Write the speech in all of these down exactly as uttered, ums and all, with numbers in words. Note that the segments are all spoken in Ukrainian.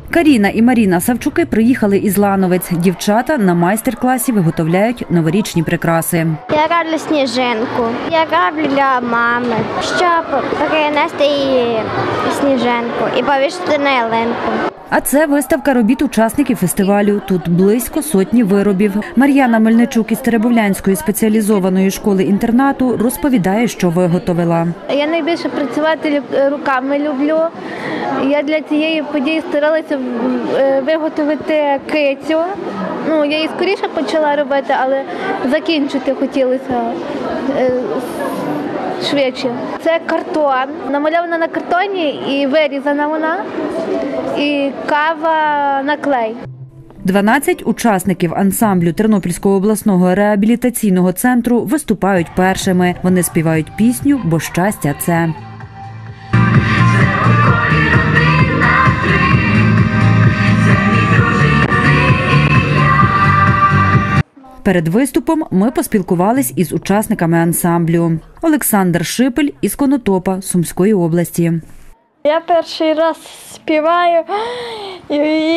Каріна і Маріна Савчуки приїхали із Лановець. Дівчата на майстер-класі виготовляють новорічні прикраси. Я роблю сніжинку. Я роблю для мами, щоб перенести її сніжинку і повісити на ялинку. А це виставка робіт учасників фестивалю. Тут близько сотні виробів. Мар'яна Мельничук із Теребовлянської спеціалізованої школи-інтернату розповідає, що виготовила. Я найбільше працювати руками люблю. Я для цієї події старалася виготовити кицю. Ну, я її скоріше почала робити, але закінчити хотілося швидше. Це картон. Намальована на картоні і вирізана вона. І кава на клей. дванадцять учасників ансамблю Тернопільського обласного реабілітаційного центру виступають першими. Вони співають пісню «Бо щастя – це». Перед виступом ми поспілкувались із учасниками ансамблю. Олександр Шипель із Конотопа, Сумської області. Я перший раз співаю і,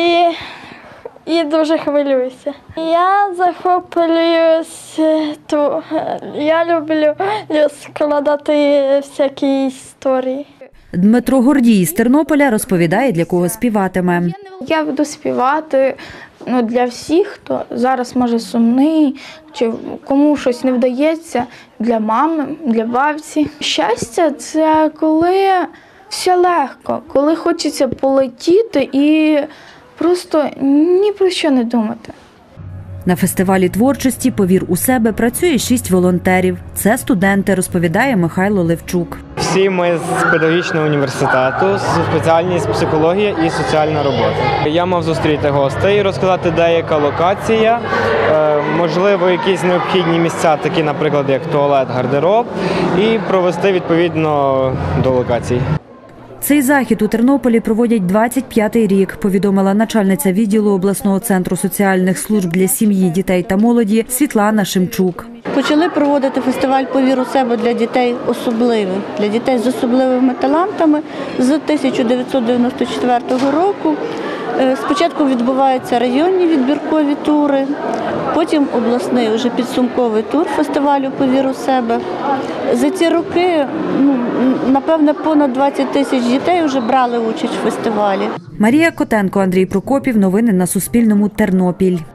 і дуже хвилююся. Я захоплююсь, я люблю складати всякі історії. Дмитро Гордій з Тернополя розповідає, для кого співатиме. Я буду співати ну, для всіх, хто зараз може сумний, чи кому щось не вдається, для мами, для бабці. Щастя – це коли все легко, коли хочеться полетіти і просто ні про що не думати. На фестивалі творчості «Повір у себе» працює шість волонтерів. Це студенти, розповідає Михайло Левчук. Всі ми з педагогічного університету, спеціальність психологія і соціальна робота. Я мав зустріти гостей, розказати, де яка локація, можливо, якісь необхідні місця, такі, наприклад, як туалет, гардероб, і провести відповідно до локацій. Цей захід у Тернополі проводять двадцять п'ятий рік, повідомила начальниця відділу обласного центру соціальних служб для сім'ї, дітей та молоді Світлана Шимчук. Почали проводити фестиваль «Повір у себе» для дітей особливих, для дітей з особливими талантами з тисяча дев'ятсот дев'яносто четвертого року. Спочатку відбуваються районні відбіркові тури, потім обласний вже підсумковий тур фестивалю «Повір у себе». За ці роки, ну, напевне, понад двадцять тисяч дітей вже брали участь у фестивалі. Марія Котенко, Андрій Прокопів. Новини на Суспільному. Тернопіль.